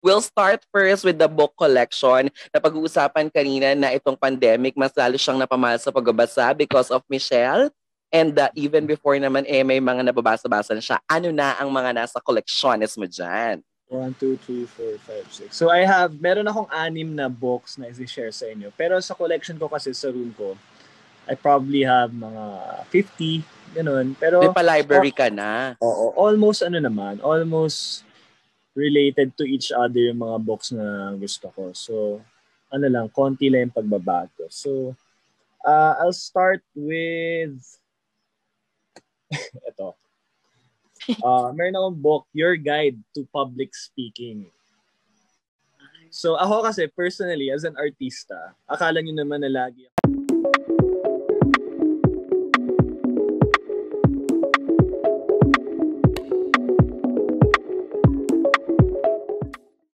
We'll start first with the book collection na pag-uusapan kanina na itong pandemic, mas lalo siyang napamahal sa pagbabasa because of Michelle. And even before naman, may mga nababasa-basa na siya. Ano na ang mga nasa collectiones mo dyan? 1, 2, 3, 4, 5, 6. So meron akong 6 na books na i-share sa inyo. Pero sa collection ko kasi sa room ko, I probably have mga 50, ganun. Pero May pa-library ka na. Oo, almost related to each other yung mga books na gusto ko. So, konti lang yung pagbabago. So, I'll start with ito. Meron akong book, Your Guide to Public Speaking. So, ako kasi personally, as an artista, akala nyo naman na lagi